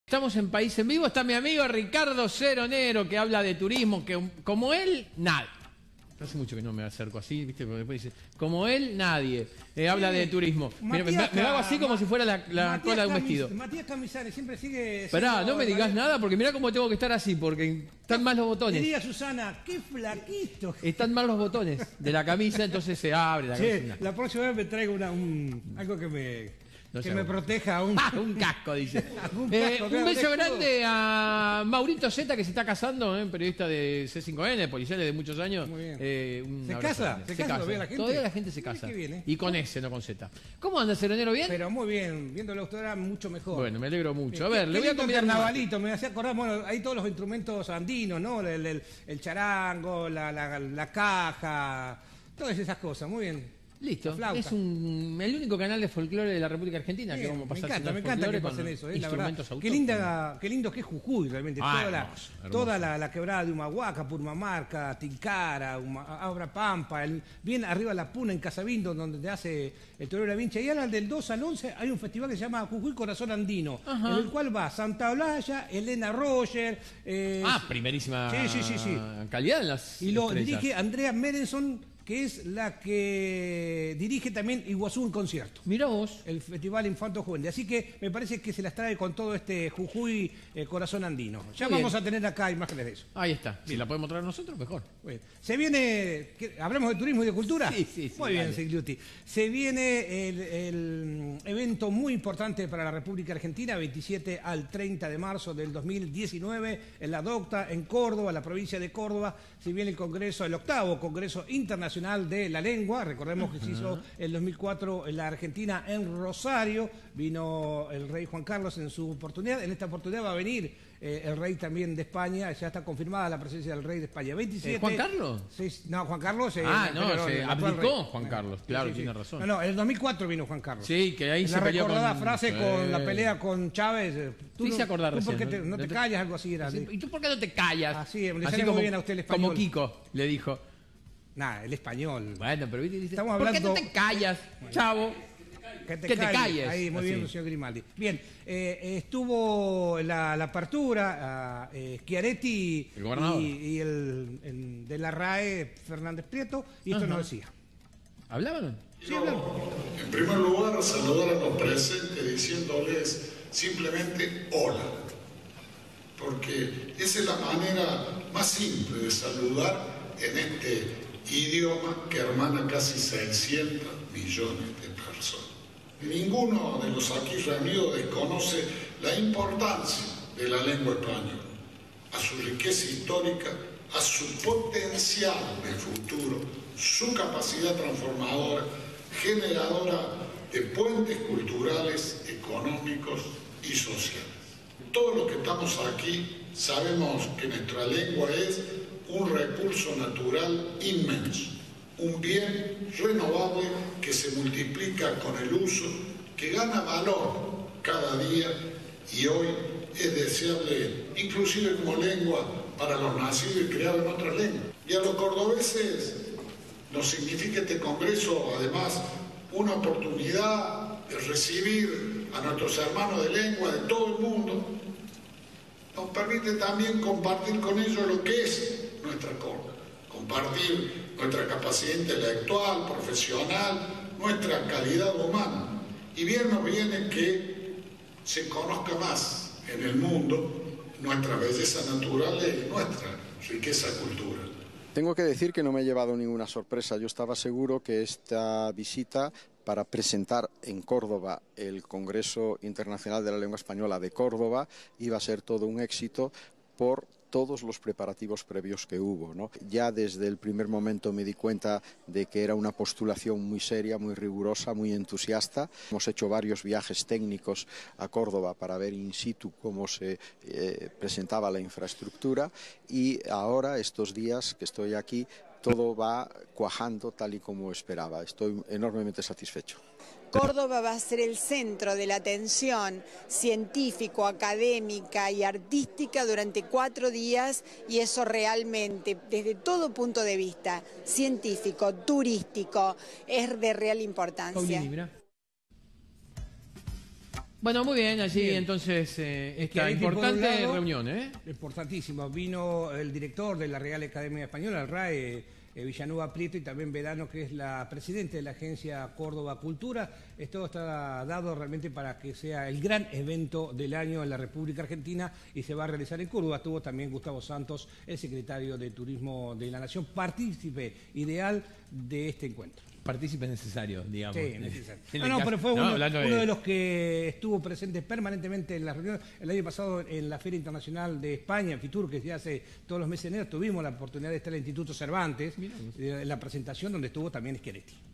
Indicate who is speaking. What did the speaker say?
Speaker 1: Estamos en País en Vivo, está mi amigo Ricardo Ceronero, que habla de turismo, que como él, nadie. Hace mucho que no me acerco así, ¿viste? Porque después dice, como él, nadie. Habla de turismo. Mira, me hago así como si fuera la cola de un vestido.
Speaker 2: Matías Camisales siempre sigue...
Speaker 1: Esperá, no me digas nada, porque mirá cómo tengo que estar así, porque están mal los botones.
Speaker 2: Diría Susana, qué flaquito.
Speaker 1: Están mal los botones de la camisa, entonces se abre la camisa.
Speaker 2: La próxima vez me traigo algo que me proteja.
Speaker 1: Un casco, dice. Un beso grande a Maurito Zeta, que se está casando, periodista de C5N, policial de muchos años.
Speaker 2: Muy bien.
Speaker 1: ¿Se
Speaker 2: casa? ¿Se casa? ¿Todavía la gente?
Speaker 1: Todavía la gente se casa.
Speaker 2: Bien,
Speaker 1: y con S, no con Z. ¿Cómo anda, Ceronero? ¿Bien?
Speaker 2: Pero muy bien, viéndolo usted ahora mucho mejor.
Speaker 1: Bueno, me alegro mucho. A ver, le voy a convidar
Speaker 2: carnavalito, me hacía acordar, bueno, hay todos los instrumentos andinos, ¿no? El charango, la caja, todas esas cosas, muy bien.
Speaker 1: Listo, es el único canal de folclore de la República Argentina que vamos a pasar.
Speaker 2: Me encanta que pasen eso, la verdad. Qué lindo que es Jujuy, realmente. Toda la quebrada de Humahuaca, Purmamarca, Tilcara, Abra Pampa, bien arriba la Puna en Casabindo, donde te hace el Torero de la Vincha. Y ahora del 2 al 11 hay un festival que se llama Jujuy Corazón Andino, en el cual va Santa Olaya, Elena Roger.
Speaker 1: Primerísima
Speaker 2: sí.
Speaker 1: calidad en las
Speaker 2: Y lo
Speaker 1: estrellas.
Speaker 2: dirige Andrea Merenson, que es la que dirige también Iguazú un concierto.
Speaker 1: Mirá vos.
Speaker 2: El Festival Infanto Juvenil. Así que me parece que se las trae con todo este Jujuy Corazón Andino. Ya vamos a tener acá imágenes de eso.
Speaker 1: Ahí está. Si la podemos traer nosotros, mejor.
Speaker 2: Bien. Se viene... ¿Hablamos de turismo y de cultura?
Speaker 1: Sí.
Speaker 2: Muy bien, Sigliuti. Se viene el evento muy importante para la República Argentina, 27 al 30 de marzo del 2019, en la Docta, en Córdoba, la provincia de Córdoba. Se viene el Congreso, el 8º Congreso Internacional de la Lengua. Recordemos que se hizo en 2004 en la Argentina, en Rosario. Vino el rey Juan Carlos en su oportunidad. En esta oportunidad va a venir el rey también de España. Ya está confirmada la presencia del rey de España. 27.
Speaker 1: ¿Juan Carlos?
Speaker 2: No, Juan Carlos.
Speaker 1: Se abdicó Juan Carlos. Claro, tiene razón.
Speaker 2: No, en el 2004 vino Juan Carlos.
Speaker 1: Sí, que ahí se
Speaker 2: peleó con... La frase con la pelea con Chávez.
Speaker 1: Tú se acordás
Speaker 2: recién. ¿Por qué no te callas? Algo así era.
Speaker 1: ¿Y tú por qué no te callas?
Speaker 2: Así como, muy bien a usted el español.
Speaker 1: Como Kiko le dijo.
Speaker 2: Nada, el español.
Speaker 1: Bueno, pero dice,
Speaker 2: estamos hablando...
Speaker 1: ¿por qué no te callas, chavo?
Speaker 2: Que te calles. Ahí, muy bien, señor Grimaldi. Bien, estuvo la apertura, Schiaretti y el de la RAE, Fernández Prieto, y esto nos decía.
Speaker 1: ¿Hablaban?
Speaker 2: Sí, hablaban.
Speaker 3: En primer lugar, saludar a los presentes diciéndoles simplemente hola, porque esa es la manera más simple de saludar en este idioma que hermana casi 600 millones de personas. Ninguno de los aquí reunidos desconoce la importancia de la lengua española, a su riqueza histórica, a su potencial de futuro, su capacidad transformadora, generadora de puentes culturales, económicos y sociales. Todos los que estamos aquí sabemos que nuestra lengua es un recurso natural inmenso, un bien renovable que se multiplica con el uso, que gana valor cada día y hoy es deseable inclusive como lengua para los nacidos y criados en otras lenguas. Y a los cordobeses nos significa este congreso además una oportunidad de recibir a nuestros hermanos de lengua de todo el mundo. Nos permite también compartir con ellos lo que es nuestra Córdoba, compartir nuestra capacidad intelectual, profesional, nuestra calidad humana. Y bien nos viene que se conozca más en el mundo nuestra belleza natural y nuestra riqueza cultural.
Speaker 4: Tengo que decir que no me he llevado ninguna sorpresa. Yo estaba seguro que esta visita para presentar en Córdoba el Congreso Internacional de la Lengua Española de Córdoba iba a ser todo un éxito por todos los preparativos previos que hubo, ¿no? Ya desde el primer momento me di cuenta de que era una postulación muy seria, muy rigurosa, muy entusiasta. Hemos hecho varios viajes técnicos a Córdoba para ver in situ cómo se presentaba la infraestructura y ahora, estos días que estoy aquí, todo va cuajando tal y como esperaba. Estoy enormemente satisfecho.
Speaker 5: Córdoba va a ser el centro de la atención científico, académica y artística durante 4 días y eso realmente, desde todo punto de vista, científico, turístico, es de real importancia.
Speaker 1: Bueno, muy bien, allí
Speaker 2: Bien.
Speaker 1: entonces esta
Speaker 2: Schiaretti, por un
Speaker 1: importante
Speaker 2: lado,
Speaker 1: reunión, ¿eh?
Speaker 2: Importantísimo. Vino el director de la Real Academia Española, el RAE, Villanueva Prieto, y también Verano, que es la presidenta de la agencia Córdoba Cultura. Esto está dado realmente para que sea el gran evento del año en la República Argentina y se va a realizar en Córdoba. Estuvo también Gustavo Santos, el secretario de Turismo de la Nación, partícipe ideal de este encuentro.
Speaker 1: Partícipe necesario, digamos.
Speaker 2: Sí, necesario.
Speaker 1: En
Speaker 2: No,
Speaker 1: el
Speaker 2: no,
Speaker 1: caso-
Speaker 2: pero fue
Speaker 1: no,
Speaker 2: uno
Speaker 1: hablando
Speaker 2: de los que estuvo presente permanentemente en las reuniones. El año pasado en la Feria Internacional de España, en Fitur, que se hace todos los meses de enero, tuvimos la oportunidad de estar en el Instituto Cervantes, en la presentación donde estuvo también Schiaretti.